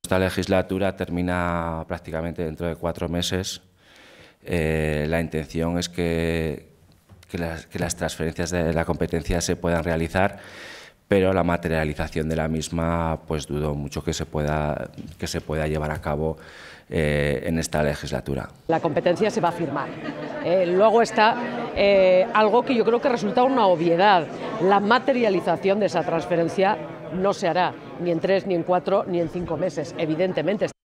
Esta legislatura termina prácticamente dentro de 4 meses. La intención es que las transferencias de la competencia se puedan realizar, pero la materialización de la misma, pues dudo mucho que se pueda llevar a cabo en esta legislatura. La competencia se va a firmar. Luego está algo que yo creo que resulta una obviedad. La materialización de esa transferencia no se hará ni en 3, ni en 4, ni en 5 meses, evidentemente.